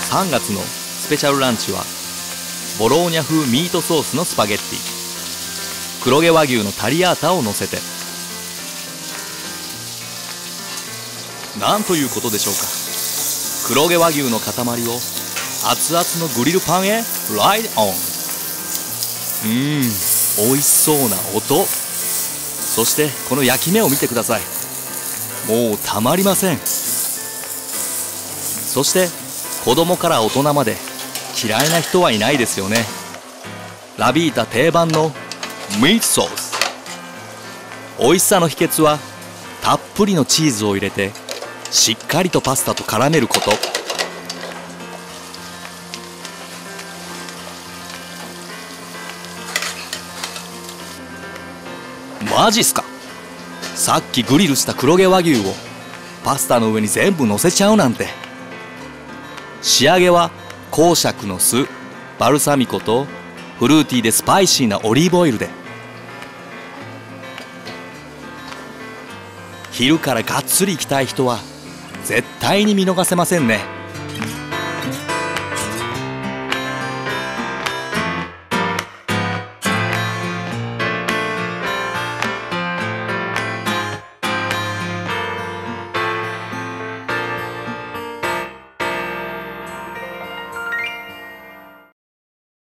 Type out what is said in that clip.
3月のスペシャルランチはボローニャ風ミートソースのスパゲッティ、黒毛和牛のタリアータを乗せて、なんということでしょうか。黒毛和牛の塊を熱々のグリルパンへライドオン。美味しそうな音、そしてこの焼き目を見てください。もうたまりません。そして子供から大人まで嫌いな人はいないですよね。ラビータ定番のミートソース。美味しさの秘訣はたっぷりのチーズを入れてしっかりとパスタと絡めること。マジっすか。さっきグリルした黒毛和牛をパスタの上に全部乗せちゃうなんて。仕上げは公爵の酢、バルサミコとフルーティーでスパイシーなオリーブオイルで。昼からがっつりいきたい人は絶対に見逃せませんね。